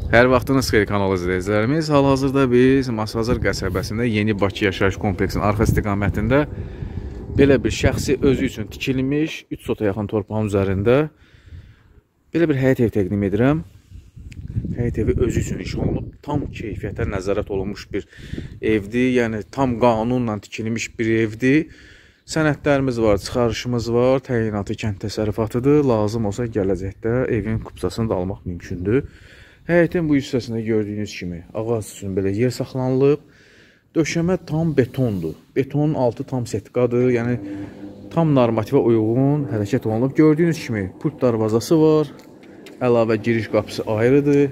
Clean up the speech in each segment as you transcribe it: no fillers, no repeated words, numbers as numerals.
Hər vaxtınız xeyir kanal izləyicilərimiz. Hal-hazırda biz Masazır qəsəbəsində Yeni Bakı yaşayış kompleksinin arxa istiqamətində belə bir şəxsi özü üçün tikilmiş 3 sota yaxın torpağın üzərində belə bir həyət evi təqdim edirəm. Həyət evi özü üçün iş olunub, tam keyfiyyətə nəzarət olunmuş bir evdir. Yəni tam qanunla tikilmiş bir evdir. Sənədlərimiz var, çıxarışımız var, təyinatı kənd təsərrüfatıdır. Lazım olsa gələcəkdə evin kupçasını da almaq mümkündür. Həyətin bu hissəsində gördüyünüz kimi ağac üçün belə yer saxlanılıb. Döşəmə tam betondur. Betonun altı tam setqadır. Yəni tam normativə uyğun hərəkət olunub. Gördüyünüz kimi pult darvazası var. Əlavə giriş qapısı ayrıdır.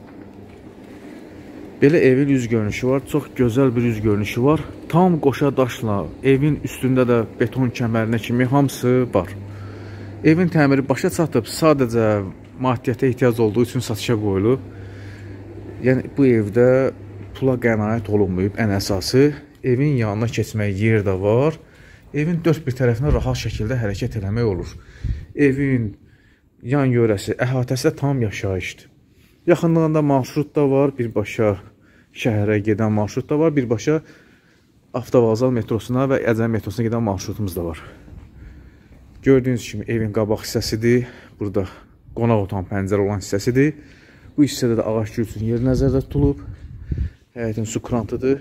Belə evin yüz görünüşü var. Çox gözəl bir yüz görünüşü var. Tam qoşa daşla, evin üstündə də beton kəmərinə kimi hamısı var. Evin təmiri başa çatıb, sadəcə maddiyyata ehtiyac olduğu üçün satışa qoyulub. Yəni bu evdə pula qənaət olunmayıb ən əsası. Evin yanına keçməyə yer də var. Evin dörd bir tərəfinə rahat şəkildə hərəkət eləmək olur. Evin yan yörəsi, əhatəsi də tam yaşayışdır. Yaxınlığında marşrut da var, birbaşa şəhərə gedən marşrut da var, birbaşa Avtovağzal metrosuna və Əcəm metrosuna gedən marşrutumuz da var. Gördüyünüz kimi evin qabaq hissəsidir. Burada qonaq otan pəncərə olan hissəsidir. Bu hissədə də ağac gül üçün yer nəzərdə tutulub. Həyətin su krantıdır.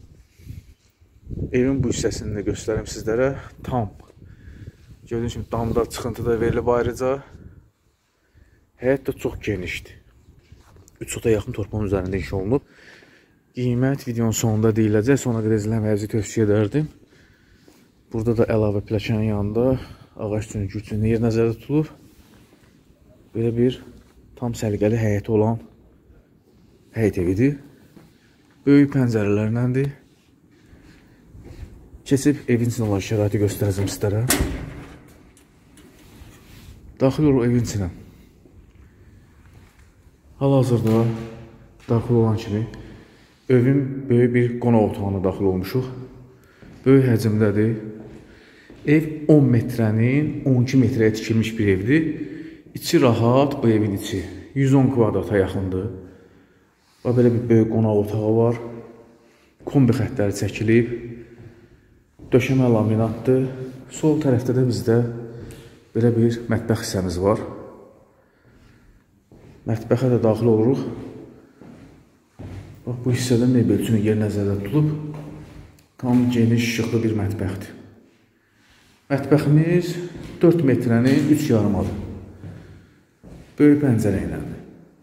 Evin bu hissəsini də göstərim sizlərə. Tam. Gördüyünüz kimi damda çıxıntı da verilib ayrıca. Həyət də çox genişdir. 3 sota yaxın torpağın üzərində iş olunub. Qiymət videonun sonunda deyiləcək. Sonra qədər izləməyinizi tövsiyə edərdim. Burada da əlavə plakanın yanında ağac üçün gül üçün yer nəzərdə tutulub. Belə bir tam səliqəli həyəti olan həyət evidir. Böyük pəncərələrləndir. Keçib evin içində olan şəraiti göstərəcəm sizlərə. Daxil olur evin içinə. Hal-hazırda daxil olan kimi evin böyük bir qonaq otağına daxil olmuşuq. Böyük həcmdədir. Ev 10 metrənin 12 metrəyə tikilmiş bir evdir. İçi rahat, bu evin içi 110 kvadrata yaxındır. Və belə bir böyük qonaq otağı var. Kombi xəttləri çəkilib. Döşəmə laminatdır. Sol tərəfdə də bizdə belə bir mətbəx hissəmiz var. Mətbəxə də daxil oluruq. Bax, bu hissədə mebel üçün yer nəzərdə tutulub. Tam geniş, işıqlı bir mətbəxdir. Mətbəximiz 4 metrənin 3,5 adır. Böyük pəncərə iləndir.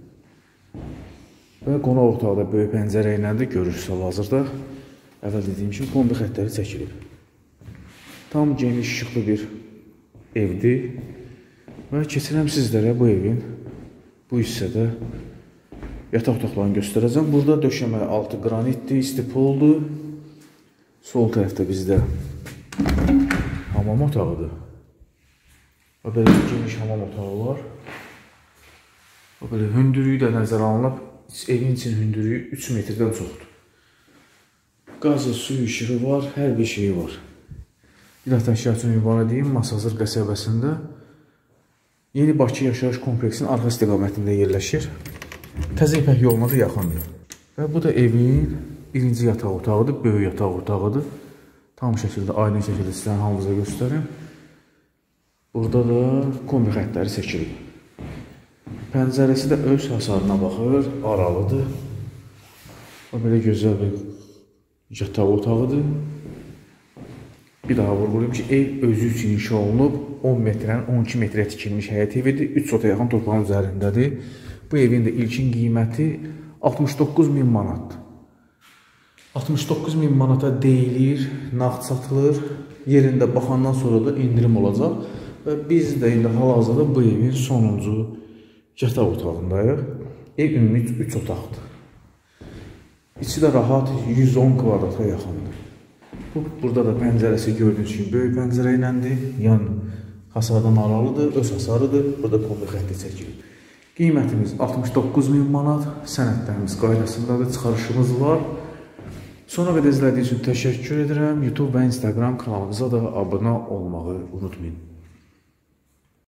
Və qonaq otağı da böyük pəncərə iləndir. Görürsünüz hal-hazırda. Əvvəl dediyim kimi kombi xəttləri çəkilib. Tam geniş, işıqlı bir evdir. Və keçirəm sizlərə bu evin bu hissədə yataq otaqlarını göstərəcəm. Burada döşəmə altı qranitdir, istipoldur. Sol tərəfdə bizdə hamam otağıdır. Və belə geniş hamam otağı var. Və belə hündürlüyü də nəzərə alınıb. Evin için hündürlüyü 3 metrdən çoxdur. Qazı, suyu, işığı var, hər bir şeyi var. İlahət əşyatını ünvanı deyim, Masazır qəsəbəsində Yeni Bakı yaşayış kompleksinin arxa istiqamətində yerləşir. Təzə İpək yoluna da yaxındır. Və bu da evin birinci yataq otağıdır, böyük yataq otağıdır. Tam şəkildə, aydın şəkildə sizlərin halınıza göstərim. Burada da kombi xəttləri çəkilib. Pəncərəsi də öz hasarına baxır, aralıdır. Və belə gözəl bir yataq otağıdır. Bir daha vurğulayım ki, ev özü üçün inşa olunub. 10 metrdən 12 metrə tikilmiş həyət evidir. 3 sota yaxın torpağın üzərindədir. Bu evin də ilkin qiyməti 69.000 manatdır. 69.000 manata deyilir, nağd satılır. Yerində baxandan sonra da indirim olacaq. Və biz də indi hal-hazırda bu evin sonuncu yataq otağındayıq. Ev ümumi 3 otaqdır. İçi də rahat 110 kvadrata yaxındır. Burada da pəncərəsi gördüyünüz kimi böyük pəncərə iləndir. Yan hasardan aralıdır, öz hasarıdır. Burada kombi xətti çəkilib. Qiymətimiz 69.000 manat. Sənədlərimiz qaydasındadır, çıxarışımız var. Sonra qədər izlədiyiniz üçün təşəkkür edirəm. YouTube və Instagram kanalımıza da abunə olmağı unutmayın.